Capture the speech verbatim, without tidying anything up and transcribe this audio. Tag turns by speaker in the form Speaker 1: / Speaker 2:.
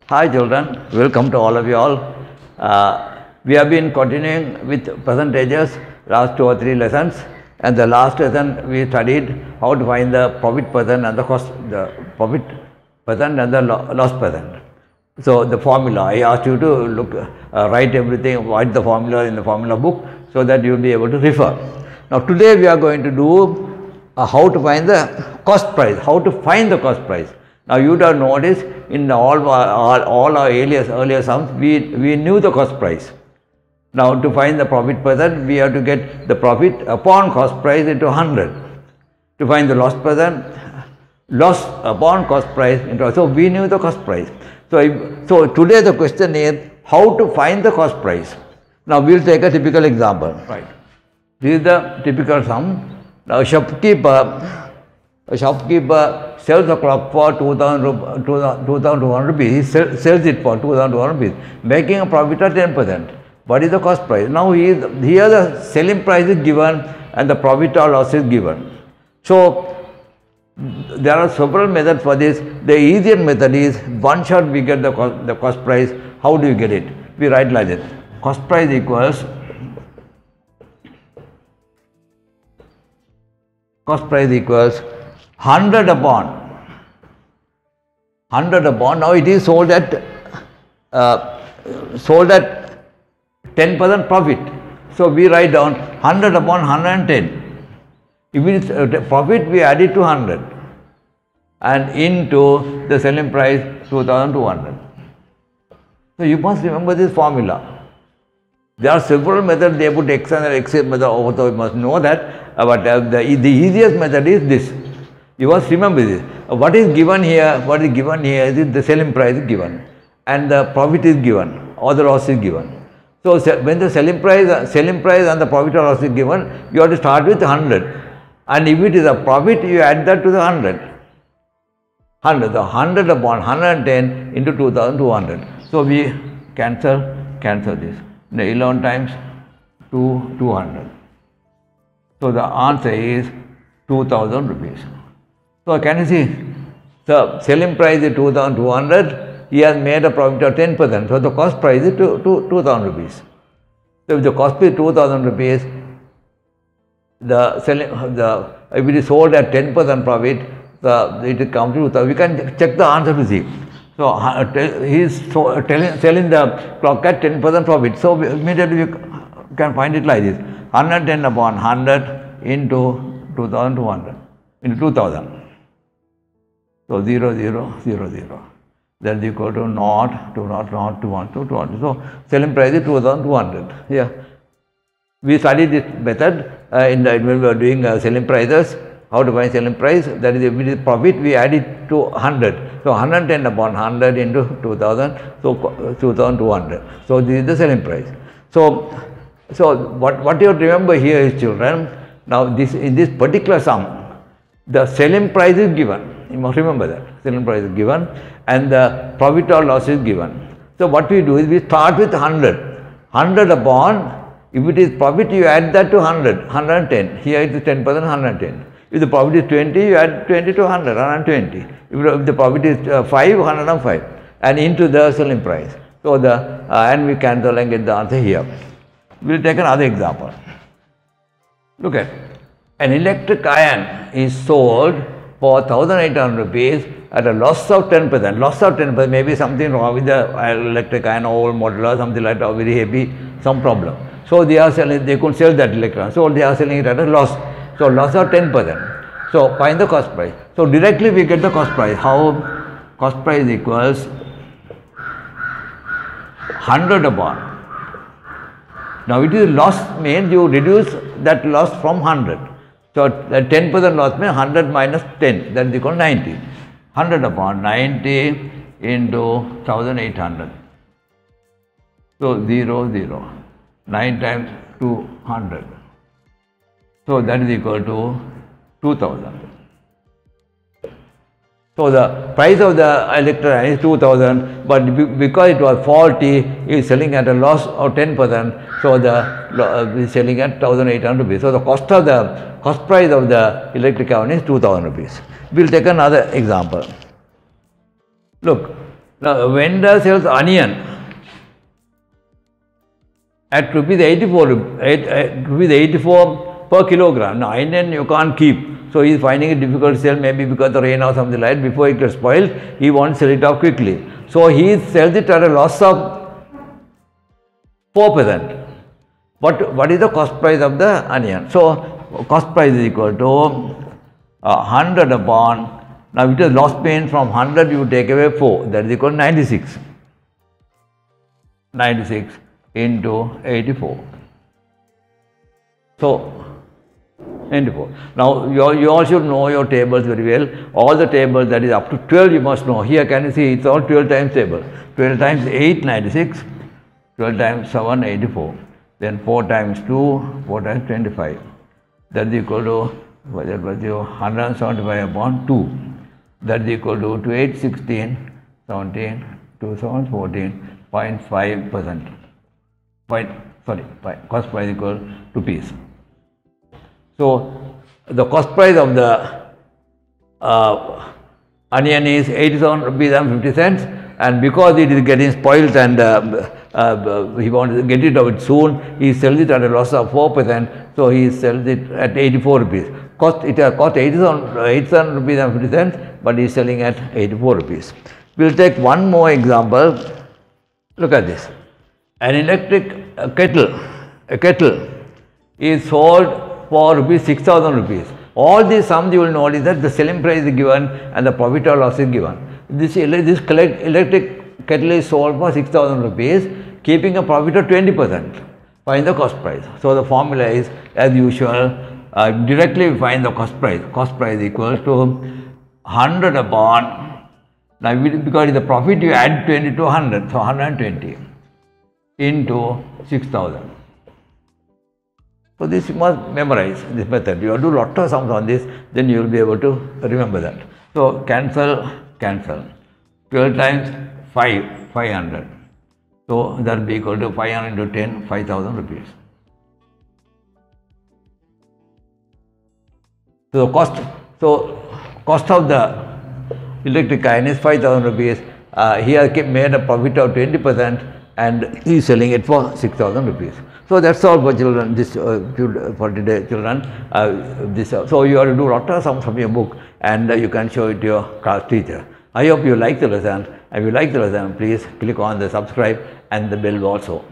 Speaker 1: Hi children, welcome to all of you all. Uh, we have been continuing with percentages last two or three lessons, and the last lesson we studied how to find the profit percent and the cost, the profit percent and the lo loss percent. So the formula, I asked you to look, uh, write everything, write the formula in the formula book so that you will be able to refer. Now today we are going to do uh, how to find the cost price, how to find the cost price. Now you would have noticed in all, all, all our earlier, earlier sums, we, we knew the cost price. Now to find the profit percent, we have to get the profit upon cost price into one hundred. To find the loss percent, loss upon cost price into, so we knew the cost price. So, if, so today the question is how to find the cost price. Now we will take a typical example. Right. This is the typical sum. Now a shopkeeper, a shopkeeper sells a clock for two thousand two hundred rupees, he sell, sells it for two thousand two hundred rupees, making a profit of ten percent. What is the cost price? Now he is, here the selling price is given and the profit or loss is given. So there are several methods for this. The easier method is one shot we get the cost, the cost price. How do you get it? We write like this. Cost price equals cost price equals one hundred upon one hundred upon, now it is sold at uh, sold at ten percent profit. So we write down one hundred upon one hundred ten. If it is uh, profit, we add it to one hundred and into the selling price two thousand two hundred. So you must remember this formula. There are several methods, they put X and X method, also you must know that, uh, but uh, the, the easiest method is this. You must remember this. Uh, what is given here, what is given here is the selling price is given and the profit is given or the loss is given. So when the selling price, uh, selling price and the profit or loss is given, you have to start with one hundred. And if it is a profit, you add that to the one hundred. one hundred, the one hundred upon one hundred ten into two thousand two hundred. So we cancel, cancel this. The eleven times two, two hundred. So the answer is two thousand rupees. So can you see, the selling price is two thousand two hundred, he has made a profit of ten percent. So the cost price is two thousand rupees. So if the cost is two thousand rupees, the selling, the, if it is sold at ten percent profit, the, it comes to two thousand. We can check the answer to see. So uh, he is so, uh, telling, selling the clock at ten percent profit. So we, immediately we can find it like this. one hundred ten upon one hundred into two thousand two hundred, into two thousand. So zero, zero, zero, zero. That is equal to naught, two naught, naught, two one, two, two hundred. So selling price is two thousand two hundred. Yeah. We studied this method uh, in the, when we were doing uh, selling prices. How to find selling price? That is, if it is profit, we add it to one hundred. So one hundred ten upon one hundred into two thousand, so two thousand two hundred. So this is the selling price. So, so what, what you have to remember here is, children, now this in this particular sum, the selling price is given. You must remember that. Selling price is given and the profit or loss is given. So what we do is we start with one hundred. one hundred upon, if it is profit, you add that to one hundred, one hundred ten. Here it is ten percent, one hundred ten. If the profit is twenty, you add twenty to one hundred, one hundred twenty. If the profit is uh, five, one hundred five, and into the selling price. So the, uh, and we cancel and get the answer here. We will take another example. Look at, an electric iron is sold for one thousand eight hundred rupees at a loss of ten percent. Loss of ten percent, maybe something wrong with the electric iron, old model or something like that, very heavy, some problem. So they are selling, they couldn't sell that electric iron, so they are selling it at a loss. So loss of ten percent. So find the cost price. So directly we get the cost price. How? Cost price equals one hundred upon. Now it is loss means you reduce that loss from one hundred. So the ten percent loss means one hundred minus ten, that is equal to ninety. one hundred upon ninety into one thousand eight hundred. So zero, zero. nine times two hundred. So that is equal to two thousand. So the price of the electric iron is two thousand, but because it was faulty, he is selling at a loss of ten percent. So the uh, is selling at one thousand eight hundred rupees. So the cost of the cost price of the electric iron is two thousand rupees. We will take another example. Look, Now a vendor sells onion at rupees eighty-four, rupees eighty-four per kilogram. Now onion you can't keep. So he is finding it difficult to sell, maybe because of rain or something like that. Before it gets spoiled, he wants to sell it off quickly. So he sells it at a loss of four percent. But what is the cost price of the onion? So cost price is equal to uh, one hundred upon, now it is loss pain from one hundred you take away four, that is equal to ninety-six. ninety-six into eighty-four. So ninety-four. Now you all, you all should know your tables very well. All the tables that is up to twelve you must know. Here can you see it's all twelve times table. twelve times eight, ninety-six. twelve times seven, eighty-four. Then four times two, four times twenty-five. That is equal to that was one hundred seventy-five upon two. That is equal to twenty-eight, sixteen, seventeen, two seven, fourteen, zero point five percent. Point, sorry, cost price equal to rupees. So the cost price of the uh, onion is eighty-seven rupees and fifty cents, and because it is getting spoiled and uh, uh, he wants to get rid of it soon, he sells it at a loss of four percent. So he sells it at eighty-four rupees. Cost it has cost eighty-seven rupees and fifty cents, but he is selling at eighty-four rupees. We will take one more example. Look at this. An electric uh, kettle, a kettle is sold for rupees six thousand rupees. All these sums you will notice that the selling price is given and the profit or loss is given. This, this electric kettle is sold for six thousand rupees, keeping a profit of twenty percent. Find the cost price. So the formula is as usual, uh, directly we find the cost price. Cost price equals to one hundred upon, now because it's the profit you add twenty to one hundred, so one hundred twenty into six thousand. So this you must memorize this method. You have to do lot of sums on this, then you will be able to remember that. So cancel, cancel. twelve times five, five hundred. So that will be equal to five hundred into ten, five thousand rupees. So the cost, so cost of the electric iron is five thousand rupees. Uh, he has made a profit of twenty percent and he is selling it for six thousand rupees. So that's all for children, this uh, for today children. Uh, this, uh, so you have to do lot of sums from your book and uh, you can show it to your class teacher. I hope you like the lesson. If you like the lesson, please click on the subscribe and the bell also.